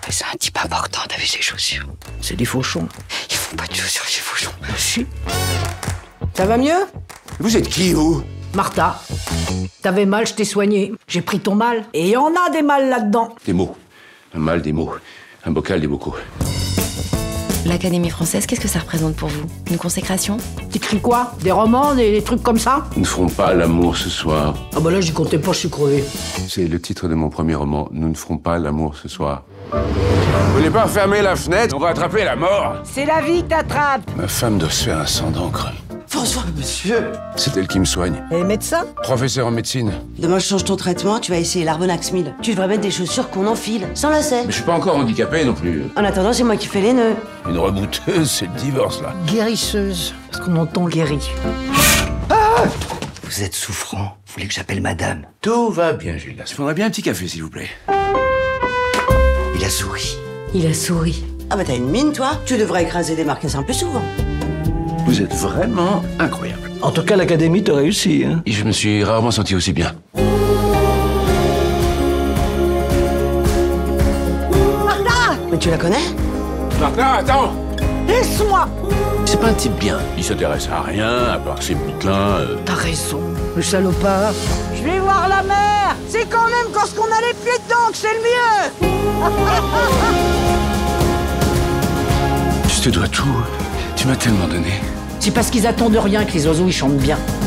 C'est un type important, t'as vu ses chaussures? C'est des fauchons. Ils font pas de chaussures, les fauchons. Si. Ça va mieux? Vous êtes qui, vous? Martha, t'avais mal, je t'ai soigné. J'ai pris ton mal. Et il y en a des mal là-dedans. Des mots. Un mal, des mots. Un bocal, des bocaux. L'Académie française, qu'est-ce que ça représente pour vous? Une consécration? T'écris quoi? Des romans, des trucs comme ça? Nous ne ferons pas l'amour ce soir. Ah bah là, j'y comptais pas, je suis crevé. C'est le titre de mon premier roman. Nous ne ferons pas l'amour ce soir. Vous voulez pas fermer la fenêtre? On va attraper la mort. C'est la vie que t'attrapes. Ma femme doit se faire un sang d'encre. François, monsieur. C'est elle qui me soigne. Et médecin? Professeur en médecine. Demain, je change ton traitement, tu vas essayer l'Arbonax 1000. Tu devrais mettre des chaussures qu'on enfile, sans lacets. Mais je suis pas encore handicapé non plus. En attendant, c'est moi qui fais les nœuds. Une rebouteuse, c'est le divorce, là. Guérisseuse. Parce qu'on entend guéri. Vous êtes souffrant. Vous voulez que j'appelle madame? Tout va bien, Gildas. Il faudrait bien un petit café, s'il vous plaît. Il a souri. Il a souri. Ah bah t'as une mine, toi. Tu devrais écraser des marcassins plus souvent. Vous êtes vraiment incroyable. En tout cas, l'Académie t'a réussi, hein. Et je me suis rarement senti aussi bien. Mais tu la connais? Martin, attends! Laisse-moi! C'est pas un type bien. Il s'intéresse à rien, à part ses bouquins. T'as raison, le salopard. Je vais voir la mer! C'est quand même quand on a les pieds dedans que c'est le mieux! Je te dois tout. Tu m'as tellement donné. C'est parce qu'ils attendent rien que les oiseaux ils chantent bien.